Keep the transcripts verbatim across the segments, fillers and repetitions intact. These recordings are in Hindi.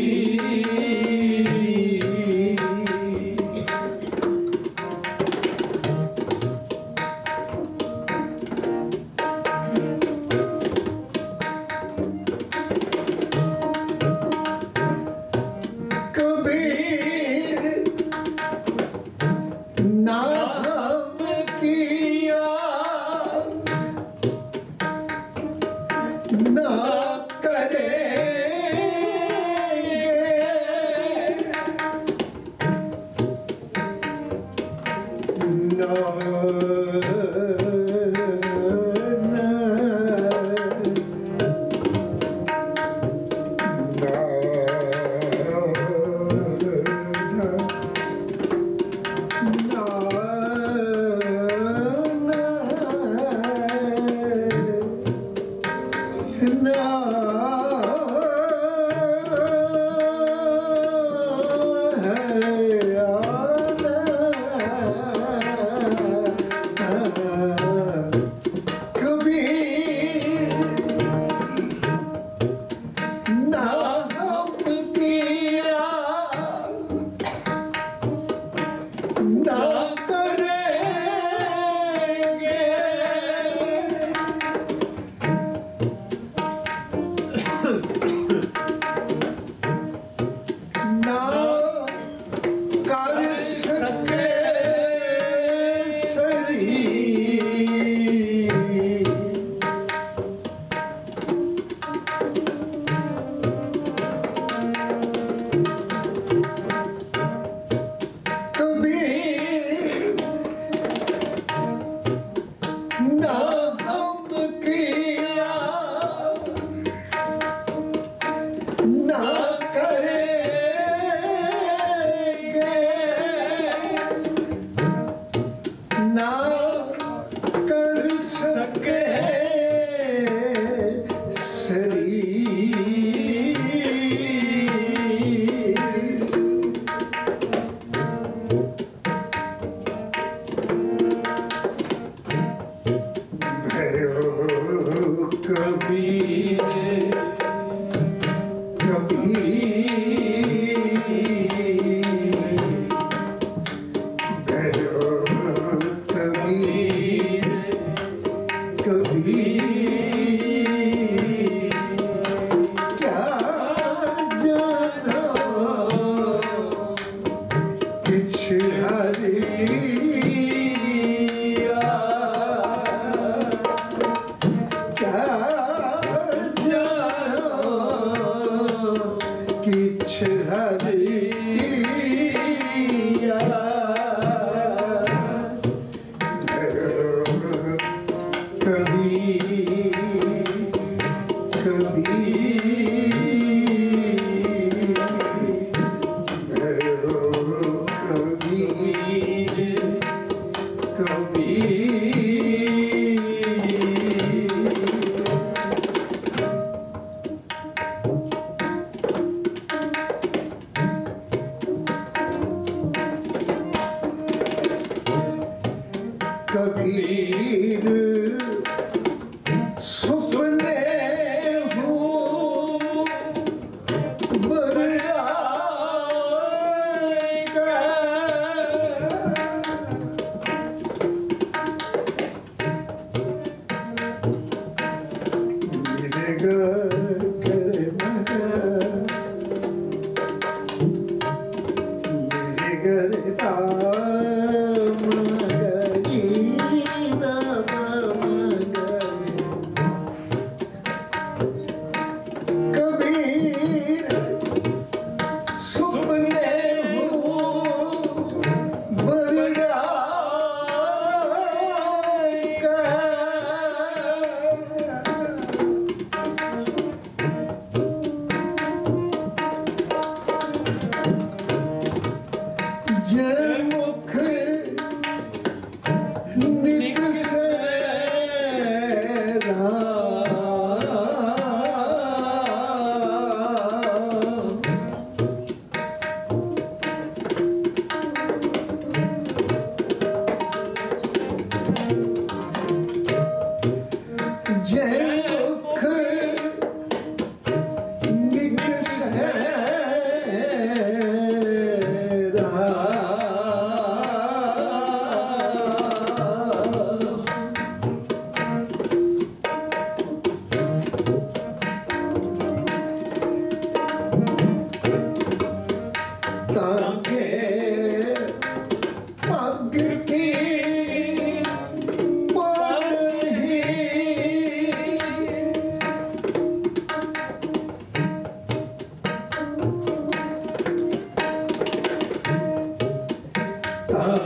जय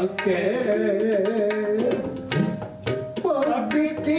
के पग की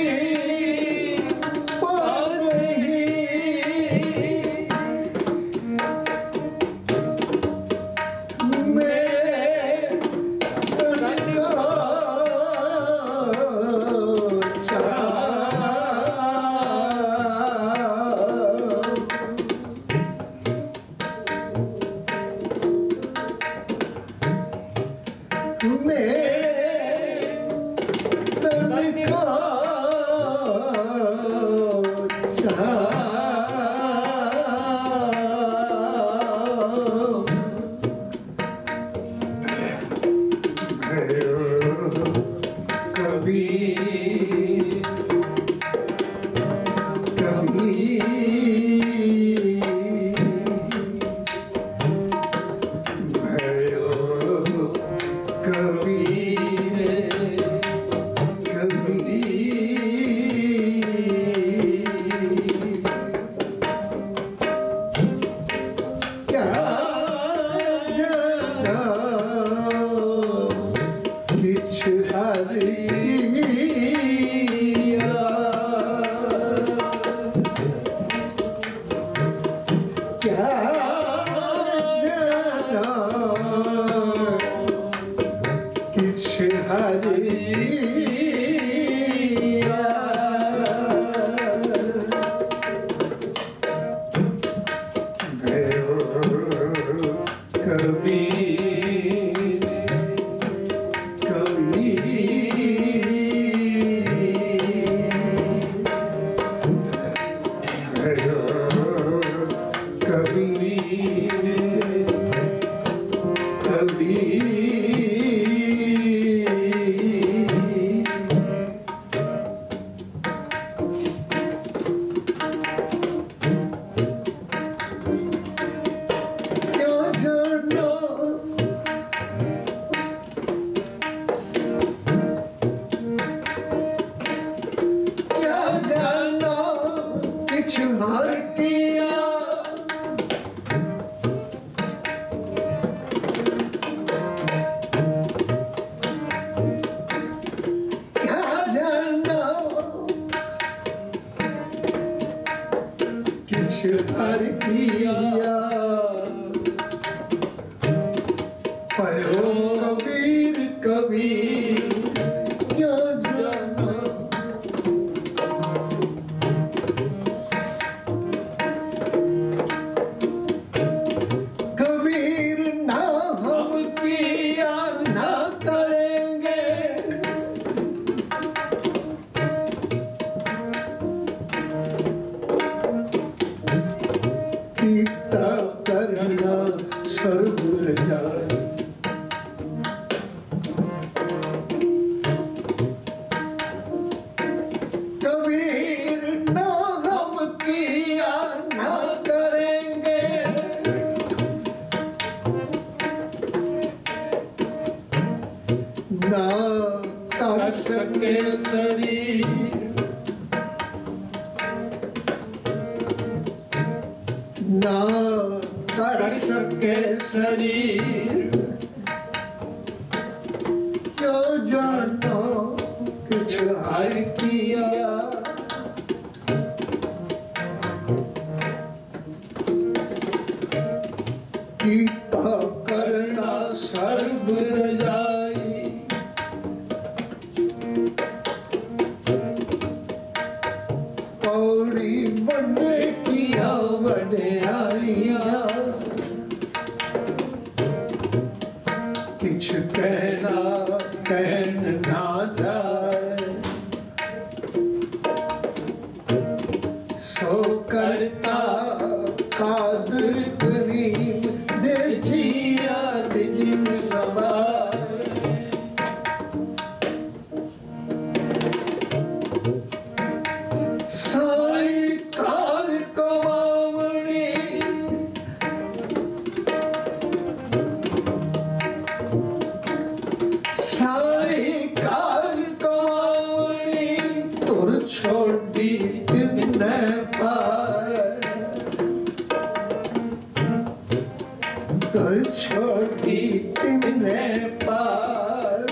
छोटी तुमने पार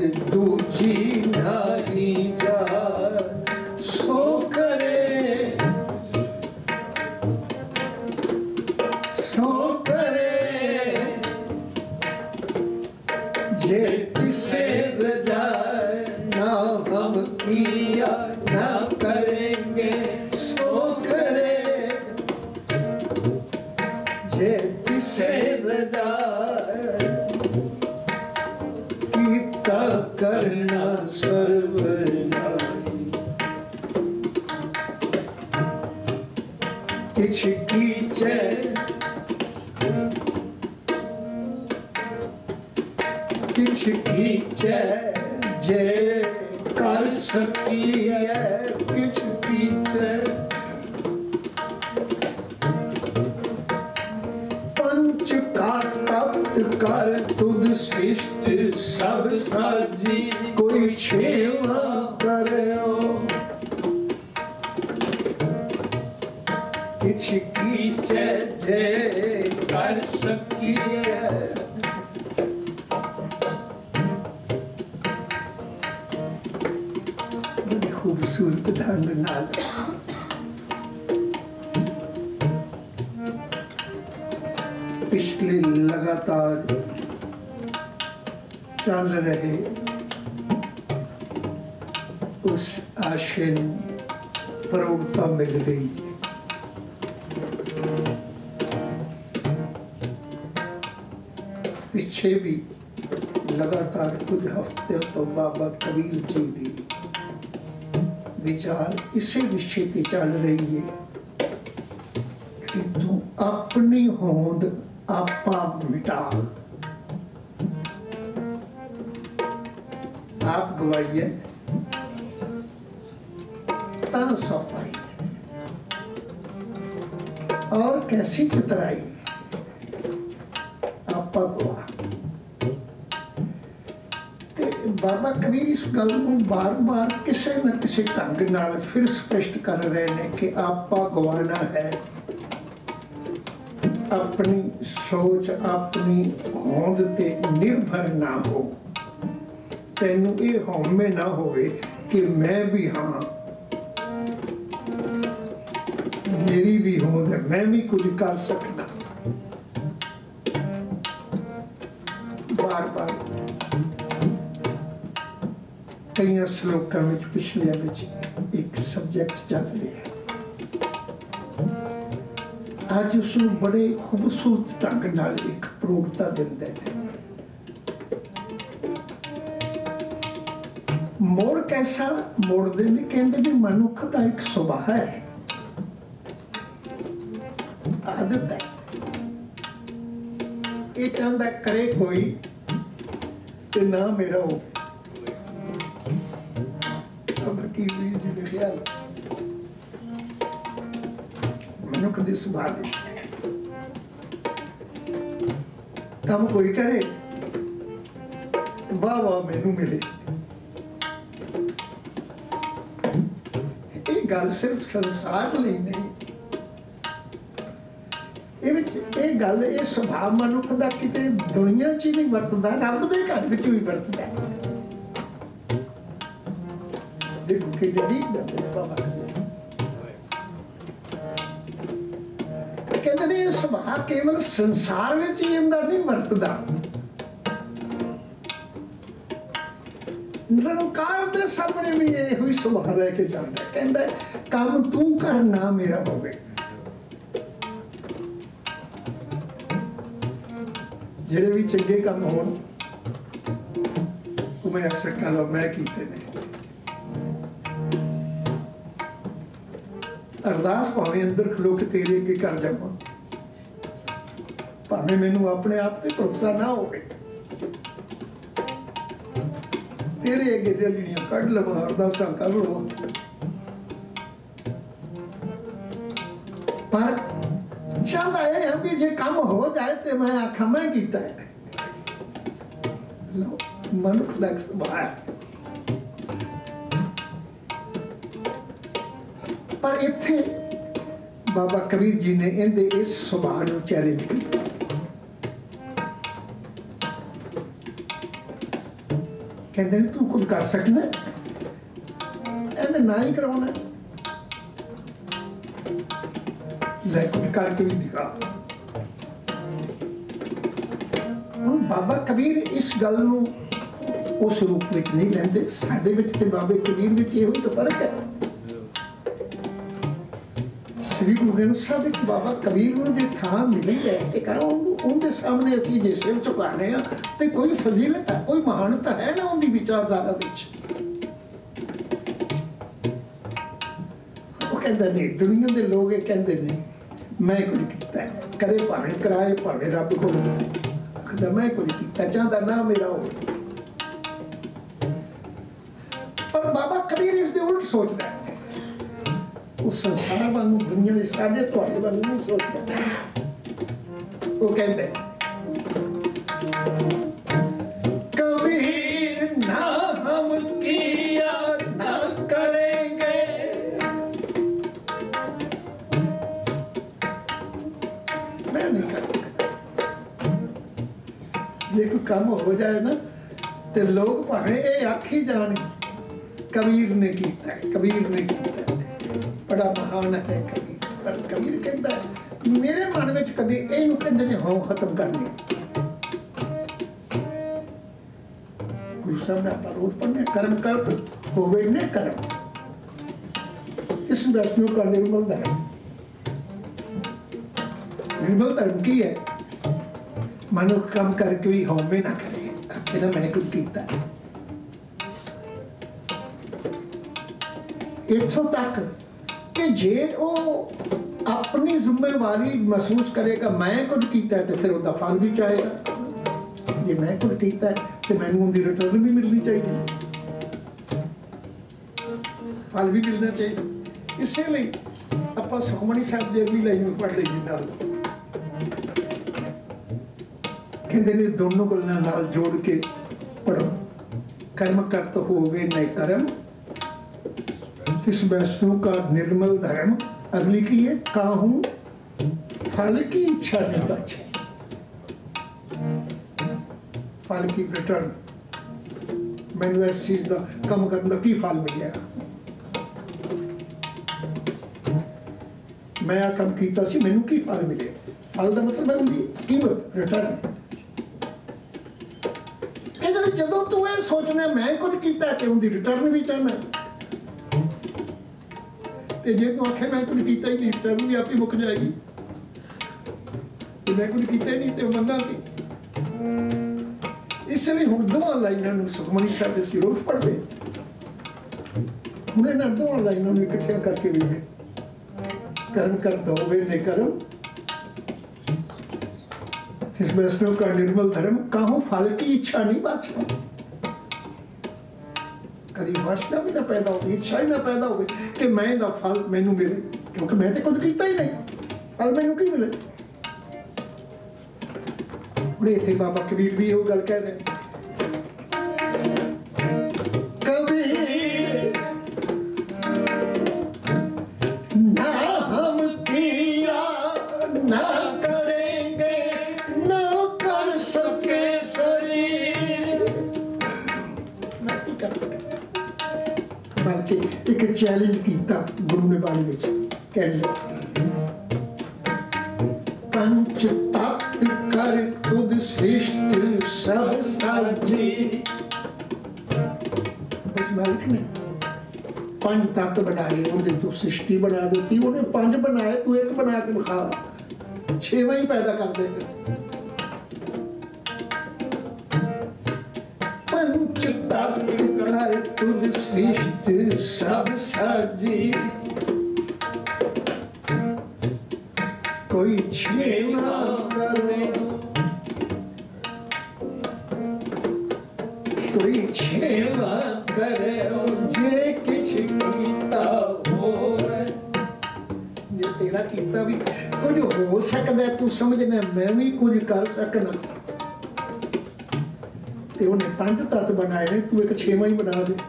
दूजी नाई जा सो करे सो करे जे किसे रजाए ना हम किया ना करेंगे सो करे जे किसे रजाए कीता करना सर्व किछ कीचे किछ कीचे जे कर सकी है किछ कीचे पंच का प्राप्त कर तुद श्रेष्ठ सब साजी कोई छेवा करो किछ कीचे जे कर सकी है बड़ी खूबसूरत ढंग नाल पिछले लगातार चल रहे उस आशय ਨੂੰ प्रौढ़ता मिल रही है। पिछे भी लगातार कुछ हफ्ते तो बाबा कबीर जी की विचार इसे विषय पे चल रही है कि तू अपनी होंद आपा मिटा आप गवाइए ता सौंपाई और कैसी चितराई आपा गवा बाबा कबीर इस गल को बार बार किसी न किसी ढंग नाल फिर स्पष्ट कर रहे हैं कि आपा गवाना है अपनी सोच अपनी होंद ते निर्भर ना हो तेनू ये हौमे ना होवे कि मैं भी हाँ मेरी भी होंद है मैं भी कुछ कर सकता बार बार कई श्लोकों में पिछले में एक सब्जेक्ट चल रहा है आज उसको बड़े खूबसूरत ढंग नाल एक प्रौढ़ता दिंदे ने मोड़ कैसा मोड़ते ने कहते भी मनुख का एक सुभाव है आदत है ये चाहता करे कोई ते ना मेरा हो मनुख दी सुभाव काम कोई करे वाह वाह मैनू मिले ये गल सिर्फ संसार लिए नहीं ये गल ये सुभाव मनुख का किते दुनिया च ही नहीं वरतदा रब दे घर विच भी वरतदा देखो कि डीप दर्द है बाबा कहते ने सुभाव केवल संसार में ही अंदर नहीं वरतदा निरंकार दे सामने भी ये हुई सुभाव लेके जाना कहता काम तू कर ना मेरा होवे जेड़े भी चंगे काम होन मैं अक्सर कह लो मैं कीते ने अरदास भावें अंदर खलो के तेरे अगे कर जावां भावें मैनू अपने आप ते भरोसा ना होवे तेरे अगे जलियां कढ़ लवां अरदासां कर लवां पर चाहता है अभी जे काम हो जाए तो मैं आखा मैं कीता है लो मनुख दा सुभाव है पर इत्थे बाबा कबीर जी ने इहदे इस सुभाव नूं चैलेंज किया कहते ने तू कुछ कर सकना, एवं ना ही करवाना, ले कुछ करके भी दिखा। हुण बाबा कबीर इस गल नूं उस रूप विच नहीं लैंदे। साडे विच ते बाबे कबीर विच इहो ही तो फर्क है। श्री गुरु ग्रंथ साहिब विच बाबा कबीर नूं जे थां मिली है कि कहो उनके सामने असीं जे सिर झुकाने आ ते कोई फजीलत है, कोई महानता है ना उनकी विचारधारा विच। वो कहते नहीं, दुनिया के लोग ये कहते नहीं मैं कुछ किया है, करे भावें कराए भावें रब को, आखदा मैं कुछ किया, चाहता ना मेरा हो। पर बाबा कबीर इसके उल्ट सोचता है, उस संसार वांगू दुनिया के साढ़े तुहाडे वांगू नहीं सोचता। वो कहते कबीर ना हम किया ना करेंगे, मैं नहीं कर सकता। जे कोई काम हो जाए ना तो लोग भावें ये आखी जान कबीर ने किया है, कबीर ने किया है, बड़ा महान है कबीर। पर कबीर कहता है मेरे मन में कभी इहनूं कहंदे ने हों खत्म करनी। गुरु साहब ने आप रोज पढ़ने कर्म कर होवे ने कर्म, इस वैष्णव का निर्मल धर्म। निर्मल धर्म की है मनुख कम करके भी होवे ना करे, आखे ना मैं कुछ किया। इत्थों तक कि जे वो अपनी जिम्मेवारी महसूस करेगा मैं कुछ किया है तो फिर उसका फल भी चाहेगा। जे मैं कुछ किया है तो मैनूं उनकी रिटर्न भी मिलनी चाहिए, फल भी मिलना चाहिए। इसलिए आप सुखमनी साहब की अगली लाइन में पढ़ लीजिए नाल, कहते ने दोनों गल्लां नाल जोड़ के पढ़ो। कर्म करत होवे न कर्म, इस वैष्णव का निर्मल धर्म। अगली की है काहू फल की इच्छा नहीं बचे, फल की रिटर्न। मैंने इस चीज का कम करने का की फल मिलेगा, मैं आ कम किया सी मैनू की फल मिले। फल का मतलब है उनकी कीमत, रिटर्न। जदों तू ये सोचना मैं कुछ किया कि उनकी रिटर्न भी चाहना, जे तू आखे मैं कुछ किया ही नहीं रिटर्न भी आप ही मुक जाएगी। तो मैं कुछ किया ही नहीं तो मना की। इसलिए हुण दोवां लाइनां सुखमनी साहिब असीं रोज़ पढ़दे, हुण इन्हां दोवां लाइनां नूं इकट्ठियां करके भी है कर्म करत होवे ने कर्म, इस वैष्णव का निर्मल धर्म। काहू फल की इच्छा नहीं बाछा, कभी वासना भी ना पैदा हो, इच्छा ही ना पैदा हो कि मैं दा फल मैनू मिले, क्योंकि मैं तो कुछ किया ही नहीं, फल मैनू की मिले। हुण इत्थे बाबा कबीर भी वो गल कह रहे हैं, कबीर ना हम किया ना करेंगे, ना कर सके शरीर। मैं की कर सके, बल्कि एक चैलेंज किया गुरु ने बाणी विच, कहने पंच तत्व कर खुद सृष्टि सब साजी। इस मालिक ने पंच तत्व बनाए, उन्हें तू सृष्टि बना देती, उन्हें पंच बनाए तू एक बना के दिखा, छेवां ही पैदा कर देगा। पंच तत्व कर खुद सृष्टि सब साजी, कोई छेवा करे कोई छेवा करे जे किछ कीता होवे। जे तेरा कीता भी कुछ हो सकदा, तू समझना मैं भी कुछ कर सकना, ते उन्हें पंज तत्व बनाए ने, तू एक छेवां ही बना दे।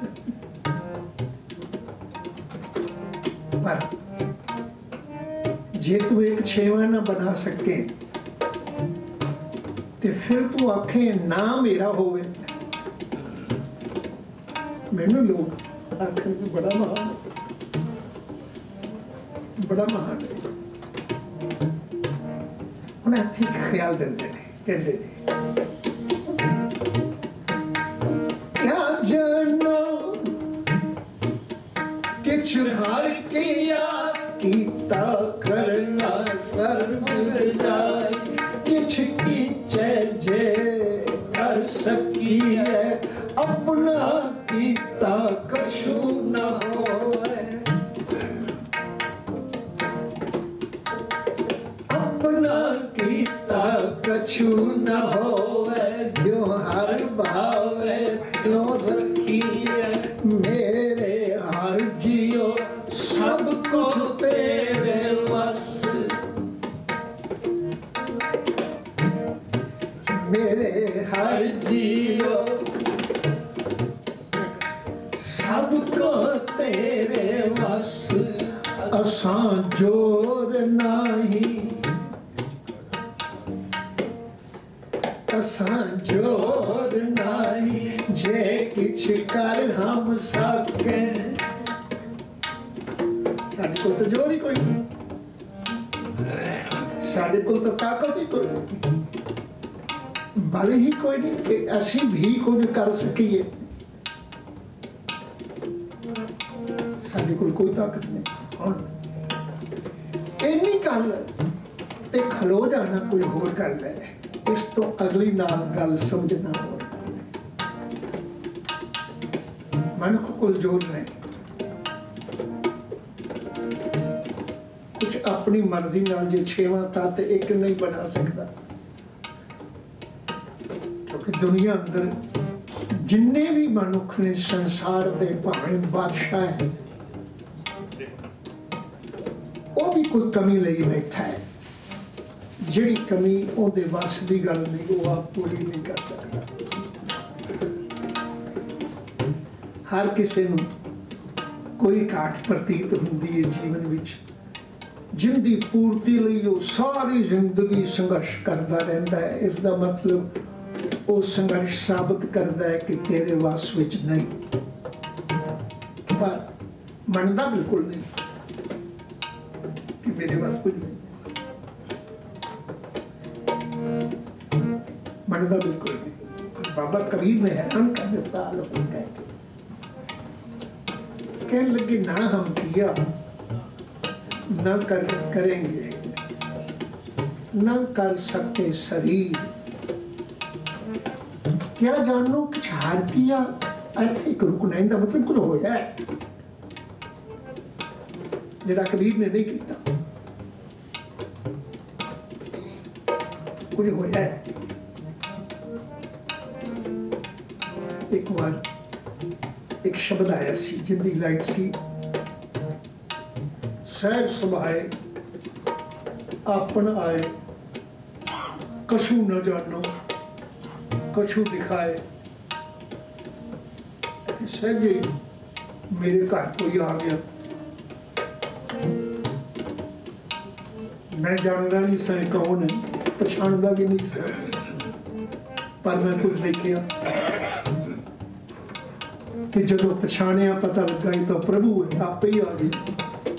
पर जे तू एक छेवां ना बना सके ते फिर तू आखे ना मेरा होवे, मैनू लोग आखिर में बड़ा महान बड़ा महान है। उन्हें इत्थे एक ख्याल देंदे ने, कहंदे ने क्या जानो किछ हार किया कीता करना सर्व जाय, किछ कीचे जे कर सकी है अपना कीता कछु न होए, अपना कीता कछु न होए, जो हर भावे त्यों रखिए, मेरे हर जियो सब कुछ तेरे वस, मेरे हर जियो सबको तेरे वस, असां जोर नाही, असां जोर नाही, जे किछ कर हम सके, साडे कोल तो जोर ही कोई नहीं, साडे कोल तो ताकत ही कोई नहीं, बल ही कोई नहीं कि असी भी कुछ कर सकीए, साडे कोल कोई ताकत नहीं। हुण इन्नी गल ते खलो जाना कोई होर गल है, इस तो अगली नाल गल समझना होर, मनुख कोल जोर नहीं, कुछ अपनी मर्जी नाल जे छेवां तत्त एक नहीं बना सकता, क्योंकि दुनिया अंदर जिन्ने भी मनुख ने संसार दे भावें बादशाह है, वो भी कोई कमी लई बैठा है, जिहड़ी कमी उहदे वस दी गल नहीं, वो आप पूरी नहीं कर सकता। हर किसी नूं कोई घाट प्रतीत हुंदी है जीवन विच, जिंदी पूर्ति लई वो सारी जिंदगी संघर्ष करता रहता है। इसका मतलब वो संघर्ष साबित करता है कि तेरे वस विच नहीं, पर मनता बिल्कुल नहीं कि मेरे वस कुछ नहीं, मनता बिल्कुल नहीं। बाबा कबीर ने हैरान कर देता आलोक कह कहने लगे, ना हम किया न कर करेंगे, न कर सकते शरीर, क्या जानो कुछ हार किया, ऐसे एक रुकना, इनका मतलब कुछ होया है जिहड़ा कबीर ने नहीं किया, कुछ होया है। एक बार एक शब्द आया सी, जिंदी लाइट सी, सहज सुभाए आपन आए, कछु न जानो कछु दिखाए। सहज ही मेरे घर कोई आ गया, मैं जानता नहीं सा कौन है, पछाणदा भी नहीं सा, पर मैं कुछ देखिया कि जदों पछाणिया पता लगा तो प्रभु है, आपे ही आ गई।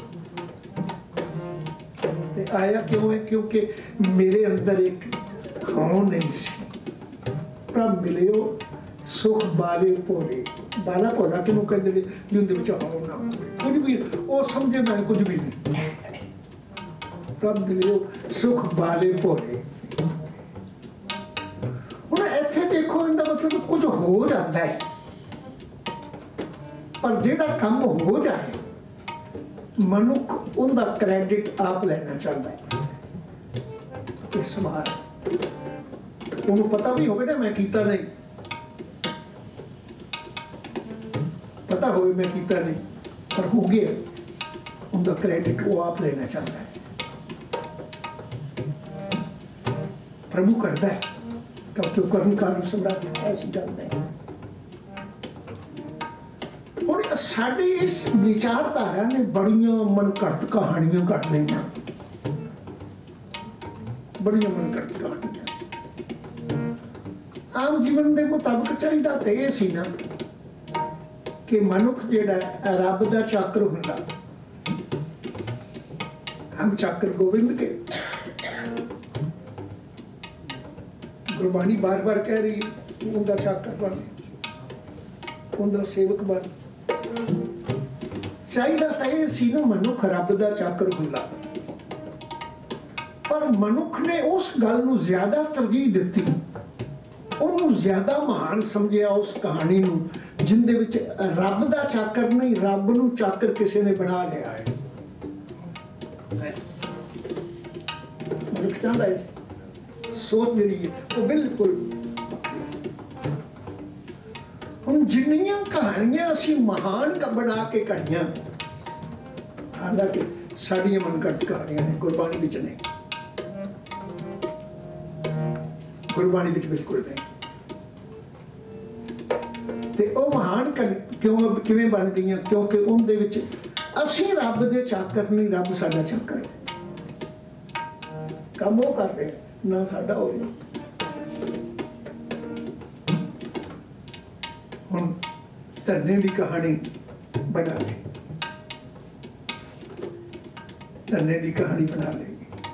आया क्यों है? क्योंकि मेरे अंदर एक हाँ नहीं सी, प्रभ मिलियो सुख बाले भोरे, बाला भोला कि कहते जिंदे विच हाँ ना कुछ भी, वो समझे मैं कुछ भी नहीं, प्रभ मिलियो सुख बाले भोरे। हुण इत्थे देखो, इनका मतलब कुछ हो जाता है, पर जिहड़ा काम हो जाए मनुख उनका क्रेडिट आप लेना चाहता है। इस बार उन्हें पता भी होगा ना मैं कीता नहीं, पता हो मैं कीता नहीं, पर हो गया, उनका क्रेडिट वो आप लेना चाहता है। प्रभु करता है क्योंकि वो कर्मकारी सम्राट ऐसी जानता है। और साड़ी इस विचारधारा ने बड़िया मनघड़त कहानियां घट लिया, बड़िया मनघड़त कहानियां। आम जीवन के मुताबिक चाहिए तो यह सी ना कि मनुख जिहड़ा रब दा चाकर हुंदा, हम चाकर गोबिंद के। गुरबाणी बार बार कह रही उनका चाकर बन, उनका सेवक बन। चाहिए तो यह सी ना मनुख रब दा चाकर हुंदा, पर मनुख ने उस गल नूं ज्यादा तरजीह दित्ती, ਉਹਨੂੰ ਜ਼ਿਆਦਾ ਮਹਾਨ ਸਮਝਿਆ ਉਸ ਕਹਾਣੀ ਨੂੰ ਜਿੰਦੇ ਵਿੱਚ ਰੱਬ ਦਾ ਚਾਕਰ ਨਹੀਂ, ਰੱਬ ਨੂੰ ਚਾਕਰ ਕਿਸੇ ਨੇ ਬਣਾ ਲਿਆ ਹੈ। ਮਨੁੱਖ ਚਾਹੁੰਦਾ ਹੈ ਸੋਚ ਜਿਹੜੀ ਹੈ ਉਹ ਬਿਲਕੁਲ। ਹੁਣ ਜਿੰਨੀਆਂ ਕਹਾਣੀਆਂ ਅਸੀਂ ਮਹਾਨ ਬਣਾ ਕੇ ਕਹਾਣੀਆਂ, ਹਾਲਾਂਕਿ ਸਾਡੀਆਂ ਮਨਘੜਤ ਕਹਾਣੀਆਂ ਨੇ, ਗੁਰਬਾਣੀ ਵਿੱਚ ਨਹੀਂ, ਗੁਰਬਾਣੀ ਵਿੱਚ ਬਿਲਕੁਲ ਨਹੀਂ। ਤੇ ਉਹ ਮਹਾਨ ਕਿਉਂ ਕਿਵੇਂ ਬਣ ਗਈਆਂ? ਕਿਉਂਕਿ ਉਹਦੇ ਵਿੱਚ ਅਸੀਂ ਰੱਬ ਦੇ ਚਾਕਰ ਨਹੀਂ, ਰੱਬ ਸਾਡਾ ਚਾਕਰ ਹੈ। ਕੰਮ ਉਹ ਕਰ ਰਿਹਾ ਨਾ ਸਾਡਾ ਹੋ ਰਿਹਾ। ਹੁਣ ਧਰਨੇ ਦੀ ਕਹਾਣੀ ਬਣਾ ਲਈ, ਧਰਨੇ ਦੀ ਕਹਾਣੀ ਬਣਾ ਲਈ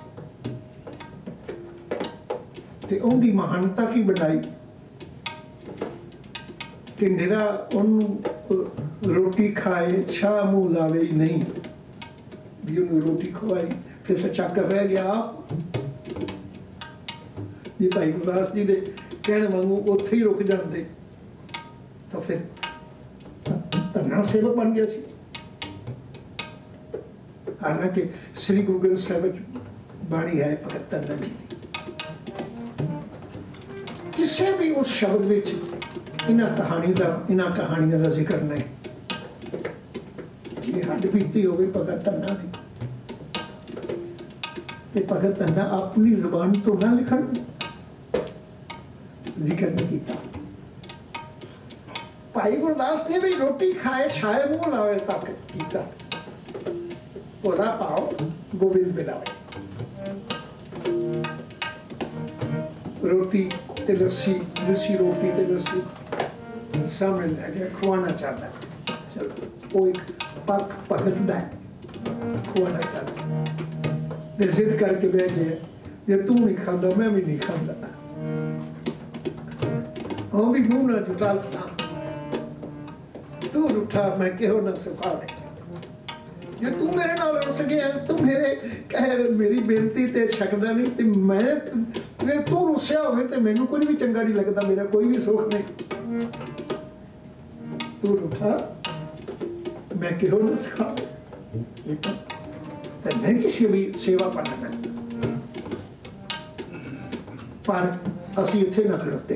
ਤੇ ਉਹਦੀ ਮਹਾਨਤਾ ਕੀ ਬਣਾਈ कि निरा उन्होंने रोटी खाए छाह मुँह लावे ही नहीं, भी उन्होंने रोटी खवाई फिर तो चाकर रह गया आप। जी भाई गुरदास जी दे कहने वांगू उत्थे ही रुक जाते तो फिर धरना सेवक बन गया सी। हालांकि श्री गुरु ग्रंथ साहिब बाणी है भगत धन्ना जी की, किसी भी उस शब्द विच इन्हां कहानी का इन्हां कहानियों का जिक्र नहीं कि हड्ड बीती होवे भगत धन्ना दी, ते भगत धन्ना अपनी जुबान तो ना लिखण, जिक्र नहीं किया। भाई गुरदास ने भी रोटी खाए छाए मुँह लावे तक किया, ओदा पाओ गोबिंद बिलावे। रोटी ते लस्सी, लस्सी रोटी ते लस्सी सामने लै गया, खुआना चाहता है। चलो वो एक पक भगत दा है, खुआना चाहता है। जिद करके बह गया, जे तू नहीं खाता मैं भी नहीं खाता, हम भी मुंह ना जुटा सा, तू रूठा मैं क्यों ना सुखावे। जे तू मेरे नाल रुस गया, तू मेरे कह मेरी बेनती ते सकदा नहीं, ते मैं ते तू रुसिया होवे ते मैनू कुछ भी चंगा नहीं लगता, मेरा कोई भी सुख नहीं। तू रूठा मैं क्यों ना सुखावे। तो मैं किसी भी सेवा करना, पर असी इत्थे ना खड़ोते।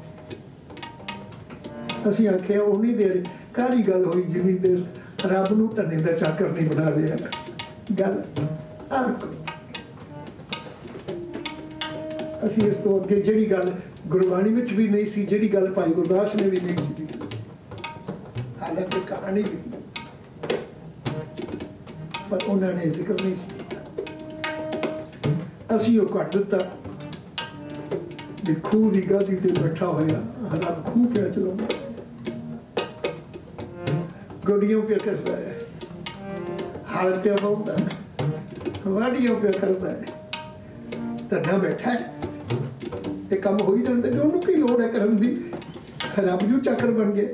असी आखिया उन्नी देर काहदी गल होई जिन्नी देर रब नूं धन्ने दा चाकर नहीं बना लिया। गल हर कोई असी इस तो अगे जिहड़ी गल गुरबाणी विच भी नहीं सी, जिहड़ी गल भाई गुरदास ने भी नहीं सी, हालांकि कहानी भी पर उन्होंने जिक्र नहीं सी कीता। असी वो कट दिता भी खूह की गादी ते बैठा होया, रब खूह पे चलाउंदा, गोडियों पे करता है, हाल पे पाउंदा, वाडियों पे करता है, धन्ना बैठा है, ये काम हो ही जाता है। उन्होंने की लोड़ है करन दी, रब जू चाकर बन गए।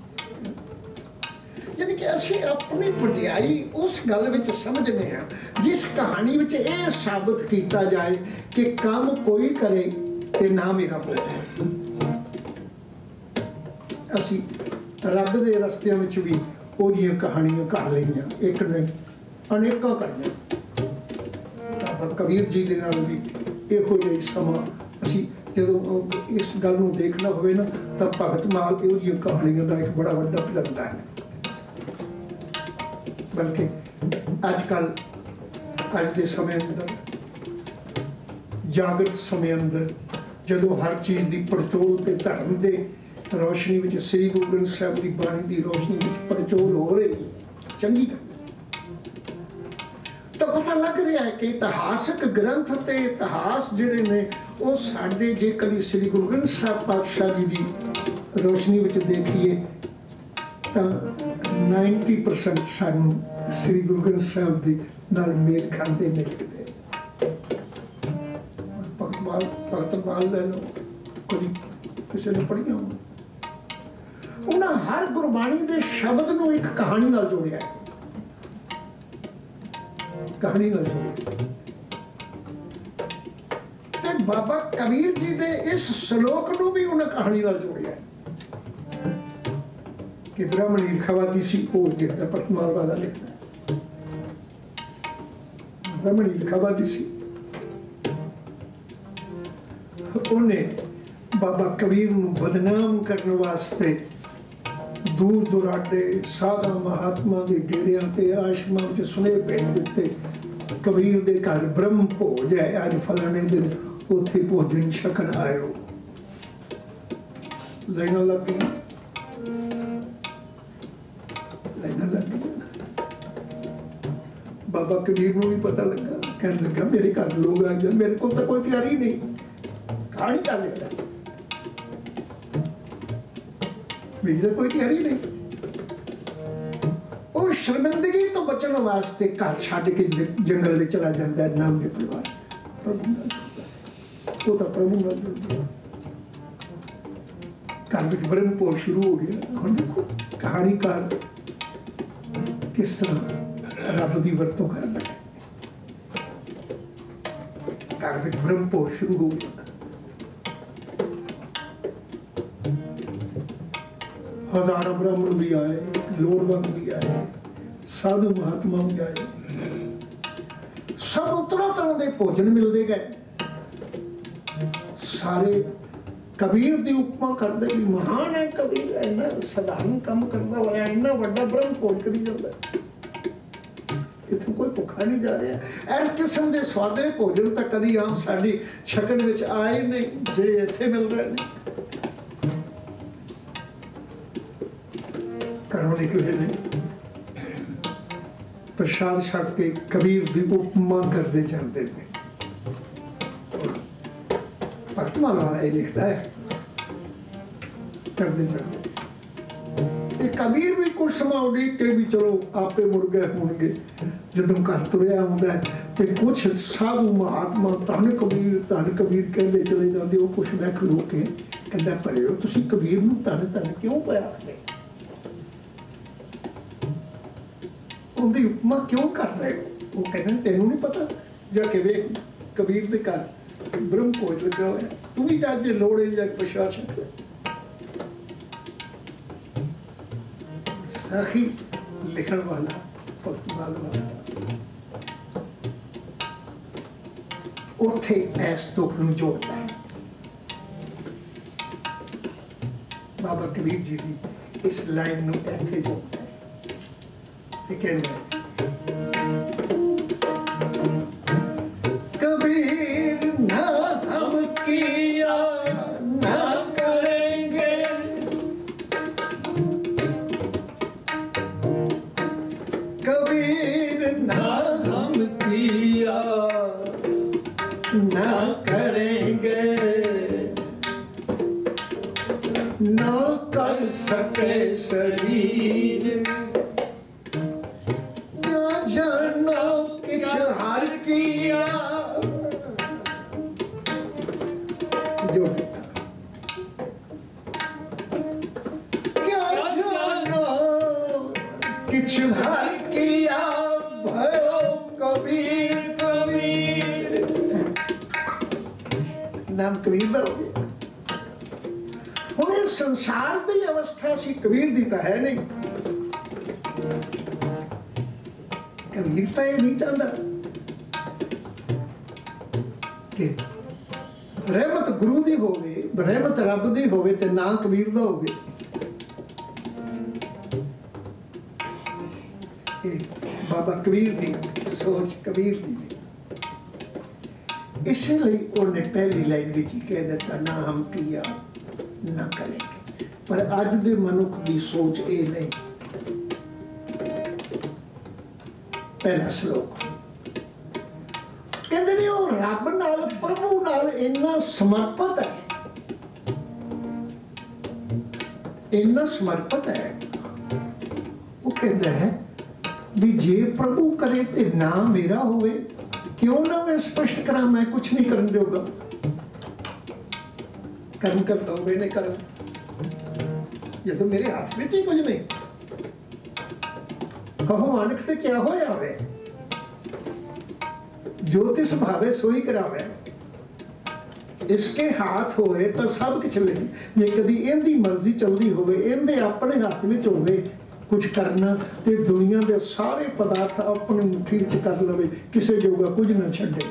यानी कि असी अपनी वड्याई उस गल विच समझने हैं जिस कहानी विच यह साबित किया जाए कि काम कोई करे ते ना मेरा हो। असी रब दे रस्तियां विच भी ओदियां कहानियां कर लईयां, एक नहीं अनेकां करियां। कबीर जी दे नाल भी इहो जिहा समा असी जदों इस गल नूं देखना होवे ना तां भगत माल ओदियां कहानियां दा एक बड़ा वड्डा फिल्मदार है। बल्कि अजकल अज के समय अंदर जागृत समय अंदर जदों हर चीज़ की पड़चोल ते धर्म के रोशनी में श्री गुरु ग्रंथ साहिब की बाणी की रोशनी में पड़चोल हो रही चंगी गल, तो पता लग रहा है कि इतिहासक ग्रंथ ते इतिहास जिहड़े ने वो साडे जे कदी श्री गुरु ग्रंथ साहिब पातशाह जी की रोशनी में देखिए तो नाइनटी परसेंट सानू श्री गुरु ग्रंथ साहब दी नाल मेल खाते नहीं किते। भगत माल भगत माल ले लो, कभी किसी ने पढ़िया उन्हें हर गुरबाणी दे शब्द नू एक कहानी नाल जोड़िया, कहानी नाल जोड़िया। ते बाबा कबीर जी दे इस श्लोक नू भी उन्हें कहानी नाल जोड़िया कि ब्राह्मणी लिखावादी सी वो जिसका पटमाल वाला लिखता है, ब्राह्मणी लिखावादी सी उन्हें बाबा कबीर नू बदनाम करने वास्ते दूर दुराडे साधा महात्मा के डेरियां ते आश्रमां विच सुनेह भेज दिते, कबीर दे घर ब्रह्म भोज है, अज फलाने दिन उत्थे भोजन छकन आयो। लाइनां लग गई, लाइनां लग गई। बाबा कबीर नू भी पता लगा, कहने लगा मेरे घर लोग आ गए, मेरे को तो कोई तैयारी नहीं, कहानी कर लेता, मेरी तो कोई तैयारी नहीं। वो शर्मिंदगी तो बचने वास्ते घर छड्ड के जंगल में चला जाता है, नाम के परिवार प्रभु वो तो प्रभु नाल जुड़ गया। घर में ब्रह्म भोज शुरू हो गया। हम देखो कहानीकार किस तरह रब की वरतों करता है। घर में ब्रह्म भोज शुरू हो गया। हजारों ब्राह्मण भी आए, लोड़वंद भी आए, साधु महात्मा भी आए, सब तरह तरह के भोजन मिलते गए। सारे कबीर की उपमा करते भी महान है कबीर, इन्ना साधारण काम करता हुआ इन्ना वड्डा ब्रह्म भोज करी जाता है, इत्थों कोई भुखा नहीं जा रहा। इस किस्म के स्वादले भोजन तो कभी आम साडी छकन विच आए नहीं, जिहड़े इत्थे मिल रहे हैं। घरों निकले नहीं, प्रसाद छक के कबीर की उपमा करते चलते हैं। भगत माल वाला ये लिखता है, करते चलते कबीर भी कुछ समा उड़ीक के भी चलो आपे मुड़ गए होंगे। जदों घर तुरिया आउंदा है ते कुछ साधु महात्मा धन कबीर धन कबीर कहते चले जाते, वो पुछदा खलो के कहता भलिओ तुसीं कबीर नूं धन धन क्यों पिया आखदे, उनकी उपमा क्यों कर रहे हो? वो कहना तेनों नहीं पता, जाके वे कबीर के घर ब्रह्म भोज लगा हुआ, तू भी जाके लोड़े जाके प्रशासन साखी लिखण वाला भगत माल वाला उथे इस दुख नूं जोड़ता है। बाबा कबीर जी की इस लाइन नूं इत्थे जोड़ता है। कबीर ना हम किया ना करेंगे, कबीर ना हम किया ना करेंगे, ना कर सके शरीर हर किया जो क्या जानो किछ हर किया भयो कबीर कबीर, नाम कबीर दा हो गया। हुण इस संसार की अवस्था सी कबीर दी तो है नहीं। कबीर तो ये नहीं चाहता कि रहमत गुरु दी होवे, रहमत रब दी होवे ते ना कबीर दा होवे। बाबा कबीर दी सोच कबीर दी, इसलिए उन्हें पहली लाइन में ही कह दिता ना हम किया ना करेंगे। पर अज दे मनुख दी सोच ये नहीं। पहला श्लोक कहते ने वो रब नाल प्रभु नाल इन्ना समर्पित है, इन्ना समर्पित है, वो कहता है भी जे प्रभु करे ते ना मेरा होवे, क्यों ना मैं स्पष्ट करा मैं कुछ नहीं करन जोगा। कर्म करता होवे नहीं कर्म, ये तो मेरे हाथ में ही कुछ नहीं। कहो मानक ते क्या होया वे, ज्योतिष भावे सोई करावे। इसके हाथ होए तो सब कुछ ले, जे कदी इहदी मर्जी चलदी होवे, इहदे अपने हाथ में होवे कुछ करना, ते दुनिया दे सारे पदार्थ अपनी मुट्ठी विच कर लवे, किसे जोगा कुछ ना छड्डे।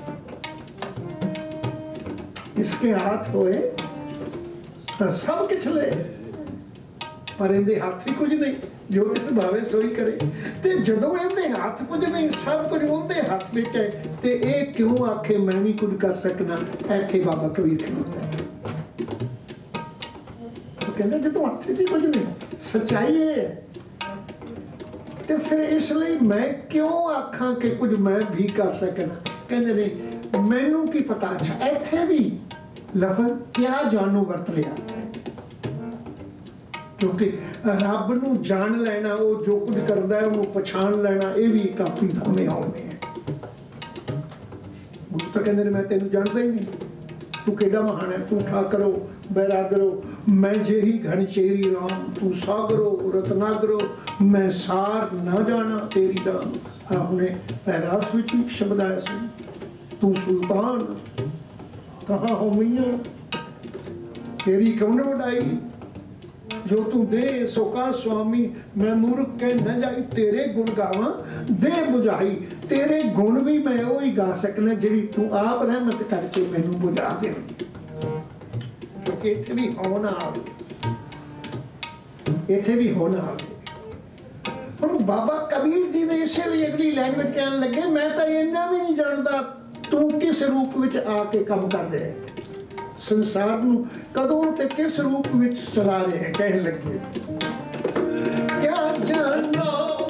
इसके हाथ होए तो सब कुछ ले, पर इहदे हाथ भी कुछ नहीं। ज्योतिष भावे सोई करे, ते जदों इहदे हाथ कुछ नहीं, सब कुछ उहदे हाथ विच है, ते इह क्यों आखे मैं भी कुछ कर सकना। ऐखे बाबा कबीर कहता है, तो कहंदा जदों हाथ विच कुछ नहीं, सच्चाई है, ते फिर इसलिए मैं क्यों आखां कि कुछ मैं भी कर सकना। कहंदे नहीं मैनू की पता। अच्छा इत्थे भी लफ्ज़ क्या जानू वरत लिया, क्योंकि रब नूं जान लेना, वो जो कुछ करता है उन्होंने पछाण लेना, ये भी काफी धामे आउंदे हैं। गुरु तो कहते मैं तेन जानता ही नहीं, तू केडा महान है, तू ठाकरो बैरागरो, मैं जे ही घनचेरी राम, तू सागरो रत्नागरो, मैं सार ना जाना तेरी दाम। आपने पैरास विच एक शब्द आया सी, तू सुल्तान कहाँ हो मैया, तेरी कौन वडाई, जो तू दे सोका स्वामी, मैं मूर्ख कह न जाई, तेरे गुण गावा दे बुझाई। तेरे गुण भी मैं वो ही गा सकना जिहड़ी तू आप रहमत करके मैनू बुझा दे। क्योंकि इत्थे भी होना आवे, इत्थे भी होना आवे। हुण बाबा कबीर जी ने इसे भी अगली लाइन में कहन लगे, मैं तो इन्ना भी नहीं जानता तू किस रूप विच आके काम कर रहा है, संसार नूं कदों ते किस रूप विच चला रहे हैं। कहने लगे क्या जानो,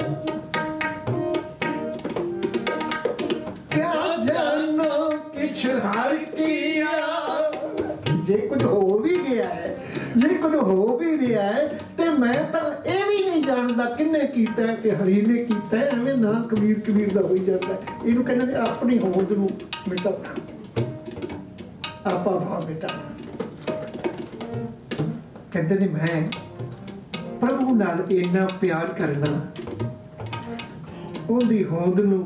क्या जानो किछ हर किया। जे कुछ हो भी गया है, जे कुछ हो भी रहा है, ते मैं तो ये भी नहीं जानता किन्ने कीता है कि हरी ने कीता है। एवें ना कबीर कबीर दा होई जाता है। इहनूं कहंदे ने अपनी होंद नूं मिटाना, आपा भाव मिटाना। कहते ने मैं प्रभु नाल इन्ना प्यार करना, उहदी होंद नूं,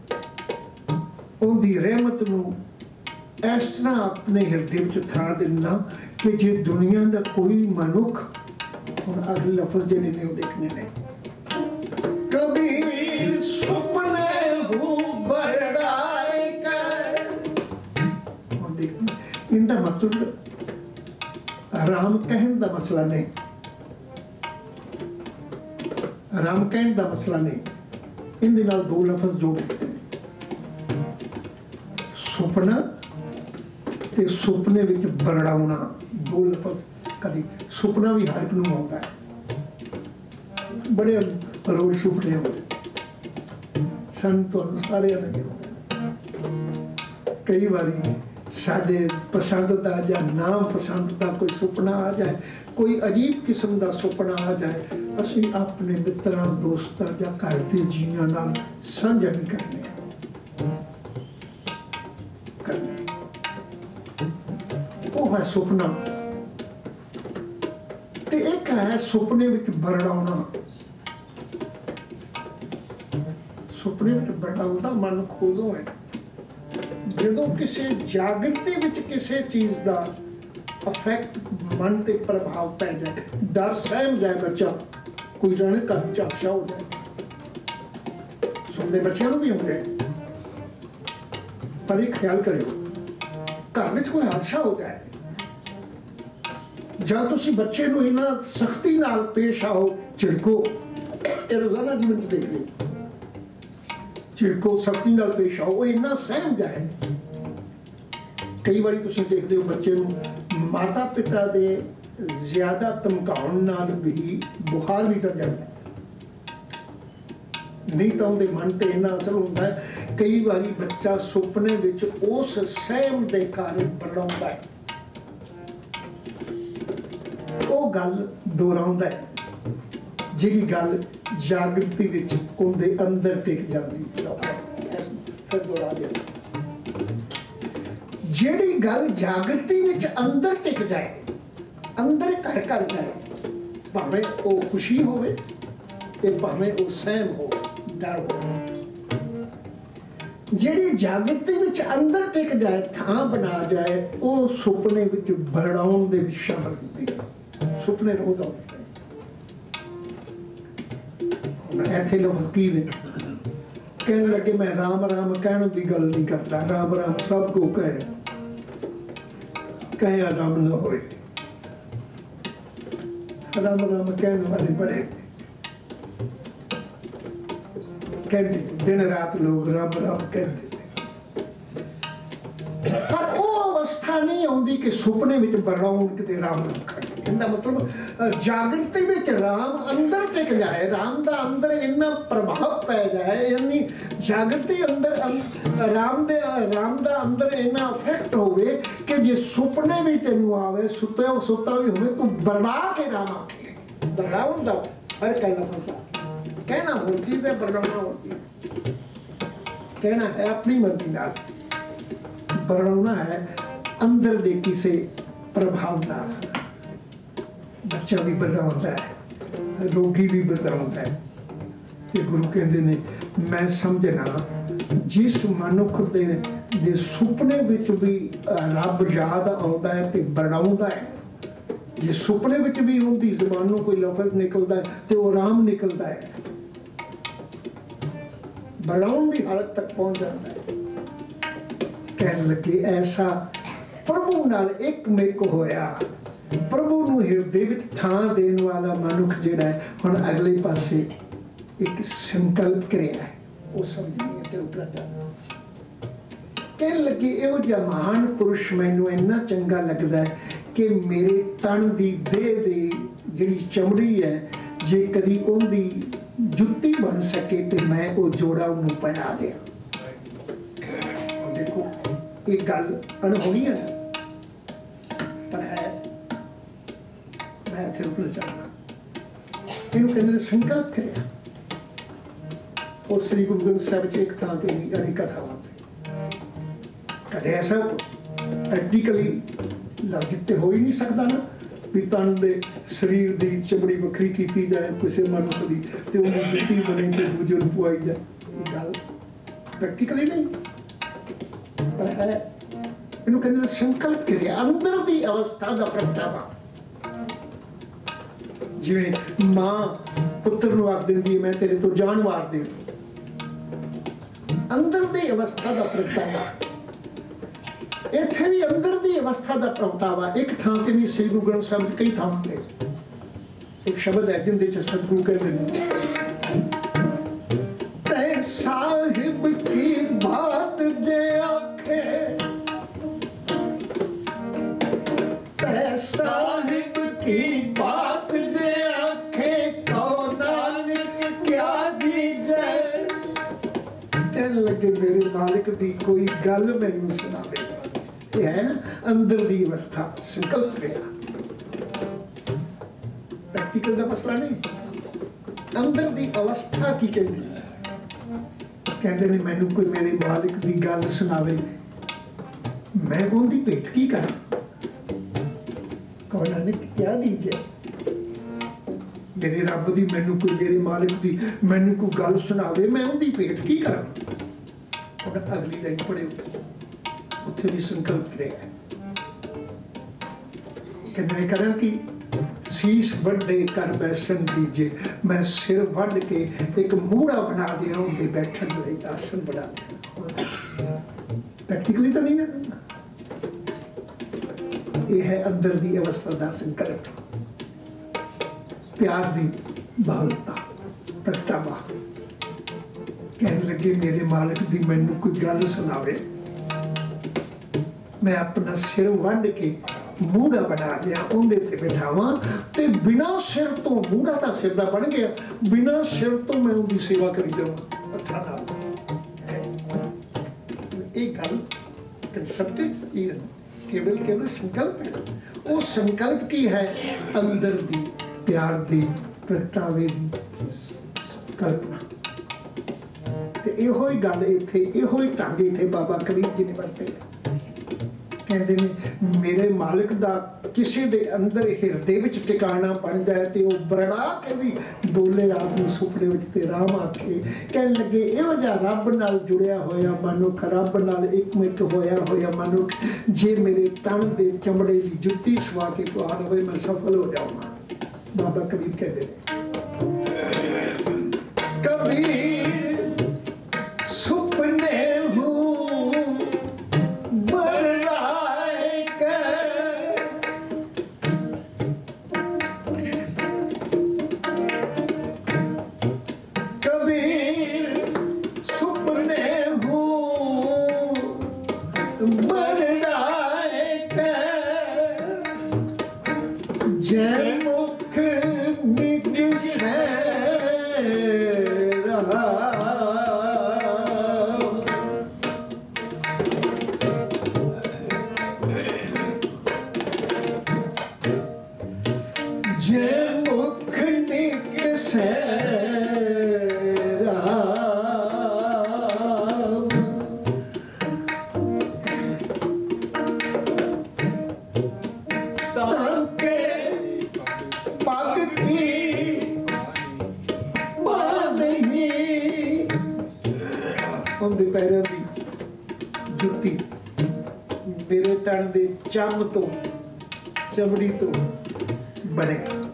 उहदी रहमत नूं इस तरह अपने हिरदे विच थां देना कि जे दुनिया दा कोई मनुख, हुण अगले लफ्ज़ जिहड़े ने ओह देखने ने, कबीर सुपने हूं बड़ाई कर। हुण देखना इनका मतलब राम कहन दा मसला नहीं, राम कहन दा मसला नहीं, इनदे नाल दो लफ्ज़ जोड़ दिते ने, सुपना ते सुपने विच बरड़ाउणा। दो लफ्ज़ कदी सुपना भी हर एक नूं आउंदा है, बड़े रोज सुपने आउंदे सन, तुहानूं सारिआं नूं आउंदे। कई बारी साडे पसंद का या ना पसंद का कोई सुपना आ जाए, कोई अजीब किस्म का सुपना आ जाए, असीं अपने मित्रां दोस्तां या घर के जीआं नाल साझा भी करने करने वो है सुपना। ते एक है सुपने विच बरड़ाउणा। सुपने विच बरड़ाउणा मन खोदों है ਜਦੋਂ ਕਿਸੇ ਜਾਗਰਤੀ ਵਿੱਚ ਕਿਸੇ ਚੀਜ਼ ਦਾ ਅਫੈਕਟ ਮਨ ਤੇ ਪ੍ਰਭਾਵ ਪੈ ਜਾਏ, ਡਰ ਸਹਿਮ ਜਾਏ ਬੱਚਾ, ਕੋਈ ਜਾਣੇ ਘਰ ਚ ਹਾਦਸਾ ਹੋ ਜਾਏ। ਸੁਣਦੇ ਬੱਚਿਆਂ ਨੂੰ ਵੀ ਹੁੰਦੇ, ਪਰ ਇਹ ਖਿਆਲ ਕਰਿਓ ਘਰ ਵਿੱਚ ਕੋਈ ਹਾਦਸਾ ਹੋ ਜਾਏ ਜਾਂ ਤੁਸੀਂ ਬੱਚੇ ਨੂੰ ਇਹਨਾਂ ਸਖਤੀ ਨਾਲ ਪੇਸ਼ ਆਓ, ਝਿੜਕੋ, ਇਹ ਰੋਜ਼ਾਨਾ ਜੀਵਨ ਚ ਦੇਖ ਲਿਓ, ਝਿੜਕੋ ਸਖਤੀ ਨਾਲ ਪੇਸ਼ ਆਓ, ਉਹ ਇੰਨਾ ਸਹਿਮ ਜਾਏ। ਕਈ ਵਾਰੀ ਤੁਸੀਂ ਦੇਖਦੇ ਹੋ ਬੱਚੇ ਨੂੰ ਮਾਤਾ ਪਿਤਾ ਦੇ ਜ਼ਿਆਦਾ ਧਮਕਾਉਣ ਨਾਲ ਵੀ ਬੁਖਾਰ ਵੀ ਚੜ ਜਾਂਦਾ, ਨਹੀਂ ਤਾਂ ਉਹਦੇ ਮਨ ਤੇ ਇੰਨਾ ਅਸਰ ਹੁੰਦਾ ਹੈ। ਕਈ ਵਾਰੀ ਬੱਚਾ ਸੁਪਨੇ ਵਿੱਚ ਉਸ ਸਹਿਮ ਦੇ ਕਾਰਨ ਬਰੜਾਉਂਦਾ ਹੈ, ਉਹ ਗੱਲ ਦੁਹਰਾਉਂਦਾ ਹੈ। ਜਿਹੜੀ ਗੱਲ ਜਾਗਰਤੀ ਵਿੱਚ ਉਹਦੇ ਅੰਦਰ ਟਿਕ ਜਾਂਦੀ। ਫਿਰ ਦੁਹਰਾ ਦੇ, ਜਿਹੜੀ ਗੱਲ ਜਾਗਰਤੀ ਵਿੱਚ ਅੰਦਰ ਟਿਕ ਜਾਏ, ਅੰਦਰ ਘਰ ਘਰ ਜਾਏ, ਭਾਵੇਂ ਉਹ ਖੁਸ਼ੀ ਹੋਵੇ ਤੇ ਭਾਵੇਂ ਉਹ ਸਹਿਮ ਹੋਵੇ, ਡਰ ਹੋਵੇ, ਜਿਹੜੀ ਜਾਗਰਤੀ ਵਿੱਚ ਅੰਦਰ ਟਿਕ ਜਾਏ, ਥਾਂ ਬਣਾ ਜਾਏ, ਉਹ ਸੁਪਨੇ ਵਿੱਚ ਬਰੜਾਉਣ ਦੇ ਵਿੱਚ ਸ਼ਾਮਲ ਹੁੰਦੀ ਹੈ। ਸੁਪਨੇ ਰੋਜ਼ ਆਉਂਦੇ ਇੱਥੇ ਲਫ਼ਜ਼ ਕੀ ਨੇ? ਕਹਿਣ ਲੱਗੇ ਮੈਂ ਰਾਮ ਰਾਮ ਕਹਿਣ ਦੀ ਗੱਲ ਨਹੀਂ ਕਰਦਾ, ਰਾਮ ਰਾਮ ਸਭ ਕੋ ਕਹੇ, ਕਹੇ ਰਾਮ ਨਾ ਹੋਏ। ਰਾਮ ਰਾਮ ਕਹਿਣ ਵਾਲੇ ਬੜੇ ਕਹਿੰਦੇ, ਦਿਨ ਰਾਤ ਲੋਕ ਰਾਮ ਰਾਮ ਕਹਿੰਦੇ, ਪਰ ਉਹ ਅਵਸਥਾ ਨਹੀਂ ਆਉਂਦੀ ਕਿ ਸੁਪਨੇ ਵਿੱਚ ਬਰੜਾਉਣ ਕਿਤੇ ਰਾਮ ਰਾਮ ਕਰੇ। ਇਹਦਾ ਮਤਲਬ ਜਾਗਰਤੀ ਵਿੱਚ ਰਾਮ ਅੰਦਰ ਟਿਕ ਜਾਏ, ਰਾਮ ਦਾ ਅੰਦਰ ਇੰਨਾ ਪ੍ਰਭਾਵ ਪੈ ਜਾਏ, ਇੰਨੀ ਜਾਗਰਤੀ ਅੰਦਰ ਰਾਮ ਦੇ ਰਾਮ ਦਾ ਅੰਦਰ ਇੰਨਾ ਇਫੈਕਟ ਹੋਵੇ ਕਿ ਜੇ ਸੁਪਨੇ ਵਿੱਚ ਇਹਨੂੰ ਆਵੇ, ਸੁੱਤਾ ਸੁੱਤਾ ਵੀ ਹੋਵੇ, ਤੂੰ ਬਰੜਾ ਕੇ ਰਾਮ ਆਖੇ। ਬਰੜਾਉਣ ਦਾ ਫਰਕ ਹੈ ਲਫ਼ਜ਼ ਦਾ। ਕਹਿਣਾ ਹੋਰ ਚੀਜ਼ ਹੈ, ਬਰੜਾਉਣਾ ਹੋਰ ਚੀਜ਼। ਕਹਿਣਾ ਹੈ ਆਪਣੀ ਮਰਜ਼ੀ ਨਾਲ, ਬਰੜਾਉਣਾ ਹੈ ਅੰਦਰ ਦੇ ਕਿਸੇ ਪ੍ਰਭਾਵ ਨਾਲ। ਬੱਚਾ ਵੀ ਬਰੜਾਉਂਦਾ ਹੈ, ਰੋਗੀ ਵੀ ਬਰੜਾਉਂਦਾ ਹੈ। ਤੇ ਗੁਰੂ ਕਹਿੰਦੇ ਨੇ ਮੈਂ ਸਮਝਣਾ ਜਿਸ ਮਨੁੱਖ ਦੇ ਦੇ ਸੁਪਨੇ ਵਿੱਚ ਵੀ ਰੱਬ ਯਾਦ ਆਉਂਦਾ ਹੈ ਤੇ ਬਰੜਾਉਂਦਾ ਹੈ, ਜੇ ਸੁਪਨੇ ਵਿੱਚ ਵੀ ਉਹਦੀ ਜ਼ੁਬਾਨ ਨੂੰ ਕੋਈ ਲਫ਼ਜ਼ ਨਿਕਲਦਾ ਹੈ ਤੇ ਉਹ ਰਾਮ ਨਿਕਲਦਾ ਹੈ, ਬਰੜਾਉਣ ਦੀ ਹਾਲਤ ਤੱਕ ਪਹੁੰਚ ਜਾਂਦਾ ਹੈ। ਕਹਿਣ ਲੱਗੇ ਐਸਾ ਪ੍ਰਭੂ ਨਾਲ ਇੱਕ ਮਿਕ ਹੋਇਆ, ਪ੍ਰਭੂ ਨੂੰ ਹਿਰਦੇ ਵਿੱਚ ਥਾਂ ਦੇਣ ਵਾਲਾ ਮਨੁੱਖ ਜਿਹੜਾ ਹੈ, ਹੁਣ ਅਗਲੇ ਪਾਸੇ ਇੱਕ ਸੰਕਲਪ ਕਰਿਆ ਹੈ, ਉਹ ਸਮਝਣੀ ਹੈ ਤੇ ਉਪਰ ਜਾਣਾ। ਕਹਿਣ ਲੱਗੇ ਇਹੋ ਜਿਹਾ ਮਹਾਨ ਪੁਰਸ਼ ਮੈਨੂੰ ਇੰਨਾ ਚੰਗਾ ਲੱਗਦਾ ਹੈ ਕਿ ਮੇਰੇ ਤਨ ਦੀ ਦੇਹ ਦੀ ਜਿਹੜੀ ਚਮੜੀ ਹੈ, ਜੇ ਕਦੀ ਉਹਦੀ ਜੁੱਤੀ ਬਣ ਸਕੇ ਤੇ ਮੈਂ ਉਹ ਜੋੜਾ ਉਹਨੂੰ ਪਹਿਨਾ ਦਿਆਂ। ਦੇਖੋ ਇਹ ਗੱਲ ਅਣਹੋਣੀ ਹੈ ਪਰ ਹੈ। ਮੈਂ ਇੱਥੇ ਰੁਕ ਜਾਣਾ। ਇਹਨੂੰ ਕਹਿੰਦੇ ਨੇ ਸੰਕਲਪ ਕਰਿਆ। ਉਹ ਸ੍ਰੀ ਗੁਰੂ ਗ੍ਰੰਥ ਸਾਹਿਬ ਚ ਇੱਕ ਥਾਂ ਤੇ ਨਹੀਂ, ਅਨੇਕਾਂ ਥਾਵਾਂ ਤੇ। ਕਦੇ ਐਸਾ ਪ੍ਰੈਕਟੀਕਲੀ ਲਫ਼ਜ਼ ਤੇ ਹੋ ਹੀ ਨਹੀਂ ਸਕਦਾ ਨਾ ਵੀ ਤਨ ਦੇ ਸਰੀਰ ਦੀ ਚਮੜੀ ਵੱਖਰੀ ਕੀਤੀ ਜਾਏ ਕਿਸੇ ਮਨੁੱਖ ਦੀ ਤੇ ਉਹਦੀ ਜੁੱਤੀ ਬਣੇ ਤੇ ਦੂਜੇ ਨੂੰ ਪਵਾਈ ਜਾਏ। ਇਹ ਗੱਲ ਪ੍ਰੈਕਟੀਕਲੀ ਨਹੀਂ ਪਰ ਹੈ। ਇਹਨੂੰ ਕਹਿੰਦੇ ਨੇ ਸੰਕਲਪ ਕਰਿਆ, ਅੰਦਰ ਦੀ ਅਵਸਥਾ ਦਾ ਪ੍ਰਗਟਾਵਾ। ਜਿਵੇਂ ਮਾਂ ਪੁੱਤਰ ਨੂੰ ਆਖ ਦਿੰਦੀ ਹੈ ਮੈਂ ਤੇਰੇ ਤੋਂ ਜਾਨ ਵਾਰ ਦੇ, ਅੰਦਰ ਦੀ ਅਵਸਥਾ ਦਾ ਪ੍ਰਗਟਾਵਾ। ਇੱਥੇ ਵੀ ਅੰਦਰ ਦੀ ਅਵਸਥਾ ਦਾ ਪ੍ਰਗਟਾਵਾ। ਇੱਕ ਥਾਂ ਤੇ ਨਹੀਂ, ਸ੍ਰੀ ਗੁਰੂ ਗ੍ਰੰਥ ਸਾਹਿਬ ਕਈ ਥਾਵਾਂ ਤੇ ਇੱਕ ਸ਼ਬਦ ਹੈ ਜਿਹਦੇ ਚ ਸਤਿਗੁਰੂ ਕਹਿੰਦੇ ਨੇ ਤੈ ਸਾਹਿਬ ਕੀ ਬਾਤ ਜੇ ਆਖੇ, ਤੈ ਸਾਹਿਬ ਕੀ ਬਾਤ ਜੇ ਆਖੇ, ਕਉ ਨਾਨਕ ਕਿਆ ਦੀਜੈ। ਕਹਿਣ ਲੱਗੇ ਮੇਰੇ ਮਾਲਿਕ ਦੀ ਕੋਈ ਗੱਲ ਮੈਨੂੰ ਸੁਣਾਵੇ। ਇਹ ਹੈ ਨਾ ਅੰਦਰ ਦੀ ਅਵਸਥਾ, ਸੰਕਲਪ ਰਿਹਾ। ਪ੍ਰੈਕਟੀਕਲ ਦਾ ਮਸਲਾ ਨਹੀਂ, ਅੰਦਰ ਦੀ ਅਵਸਥਾ ਕੀ ਕਹਿੰਦੀ ਹੈ। ਕਹਿੰਦੇ ਨੇ ਮੈਨੂੰ ਕੋਈ ਮੇਰੇ ਮਾਲਿਕ ਦੀ ਗੱਲ ਸੁਣਾਵੇ, ਮੈਂ ਉਹਦੀ ਭੇਟ ਕੀ ਕਰਾਂ। ਕੌਣ ਨੇ ਕਿਆ ਦੀਜੇ। ਮੇਰੇ ਰੱਬ ਦੀ ਮੈਨੂੰ ਕੋਈ, ਮੇਰੇ ਮਾਲਿਕ ਦੀ ਮੈਨੂੰ ਕੋਈ ਗੱਲ ਸੁਣਾਵੇ, ਮੈਂ ਉਹਦੀ ਭੇਟ ਕੀ ਕਰਾਂ। ਹੁਣ ਅਗਲੀ ਲਾਈਨ ਪੜ੍ਹਿਓ, ਉੱਥੇ ਵੀ ਸੰਕਲਪ ਕਰਿਆ। ਕਹਿੰਦੇ ਨੇ ਕਰਾਂ ਕਿ ਸੀਸ ਵੱਡੇ ਕਰ ਬੈਸਣ ਦੀਜੇ, ਮੈਂ ਸਿਰ ਵੱਢ ਕੇ ਇੱਕ ਮੂੜਾ ਬਣਾ ਦਿਆਂ ਉਹਦੇ ਬੈਠਣ ਲਈ ਆਸਨ ਬਣਾ ਦਿਆਂ। ਪ੍ਰੈਕਟੀਕਲੀ ਤਾਂ ਨਹੀਂ ਨਾ, ਇਹ ਹੈ ਅੰਦਰ ਦੀ ਅਵਸਥਾ ਦਾ ਸੰਕਲਪ, ਪਿਆਰ ਦੀ ਬਾਲਤਾ ਪ੍ਰਗਟਾਵਾ। ਕਹਿਣ ਲੱਗੇ ਮੇਰੇ ਮਾਲਕ ਦੀ ਮੈਨੂੰ ਕੋਈ ਗੱਲ ਸੁਣਾਵੇ, ਮੈਂ ਆਪਣਾ ਸਿਰ ਵੱਢ ਕੇ ਮੂੜਾ ਬਣਾ ਦਿਆਂ, ਉਹਦੇ ਤੇ ਬਿਠਾਵਾਂ ਤੇ ਬਿਨਾਂ ਸਿਰ ਤੋਂ, ਮੂੜਾ ਤਾਂ ਸਿਰ ਦਾ ਬਣ ਗਿਆ, ਬਿਨਾਂ ਸਿਰ ਤੋਂ ਮੈਂ ਉਹਦੀ ਸੇਵਾ ਕਰੀ ਜਾਵਾਂ ਹੱਥਾਂ ਨਾਲ। ਇਹ ਗੱਲ ਕੰਸੈਪਟ ਕੇਵਲ ਕੇਵਲ ਸੰਕਲਪ ਹੈ। ਉਹ ਸੰਕਲਪ ਕੀ ਹੈ? ਅੰਦਰ ਦੀ ਪਿਆਰ ਦੀ प्रगटावे दी कल्पना। ते इहो ही गल इत्थे, इहो ही ढंग इत्थे बाबा कबीर जी ने वरते। कहते ने मेरे मालिक दा किसी दे अंदर हिरदे विच टिकाणा बन जाए तो वह बरड़ा के भी बोले रात में सुपने विच ते राम आखे। कहन लगे इहो जिहा रब नाल जुड़िया होया मनुख, रब नाल एकमिक होया होया मनुख जे मेरे तन दे चमड़े की जुत्ती सवा के पार होए मैं सफल हो जाऊंगा। बाबा कबीर कहते कबीर सुपने पैरों की जुत्ती मेरे तन दे चम तो चमड़ी तो बने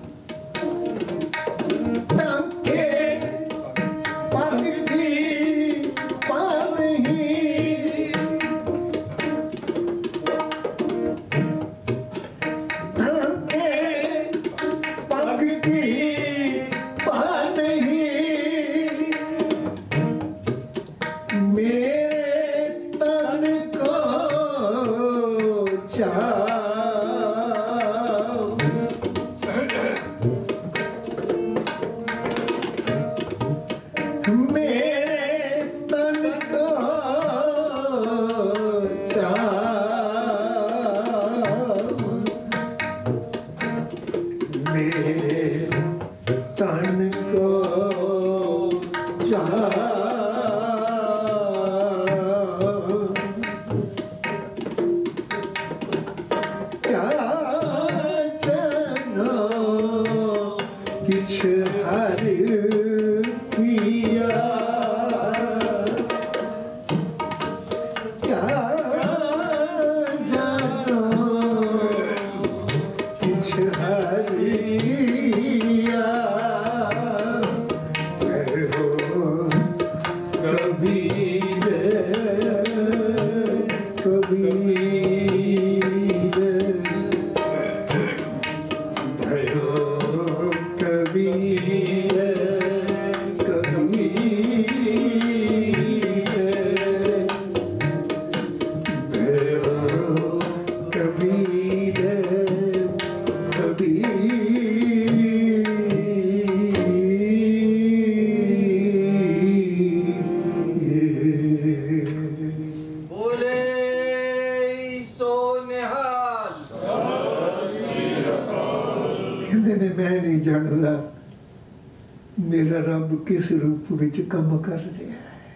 मेरा रब किस रूप विच काम कर रहा है।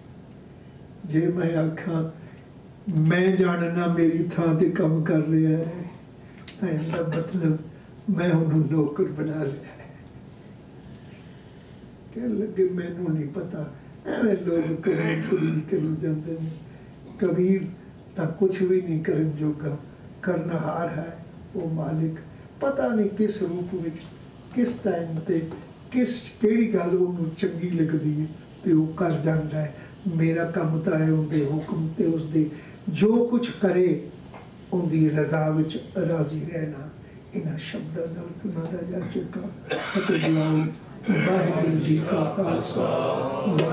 जे मैं आखा मैं जानना मेरी थां ते काम कर रहा है तो इसका मतलब मैं उन्होंने नौकर बना लिया है। कह लगे मैनू नहीं पता एवं लोग कभी कुड़ी करी जाते हैं। कबीर तो कुछ भी नहीं करन जोगा, करनहार है वो मालिक। पता नहीं किस रूप विच किस टाइम ते किस केड़ी गल उन्होंने चंगी लगती है तो वह कर जाता है। मेरा काम तो है उनके हुक्म ते उसदे जो कुछ करे उनकी रजा विच राजी रहना। इन्हां शब्दां नाल उन्हां दा जा चुका। फतेह बुलाओ। वाहिगुरू जी का खालसा।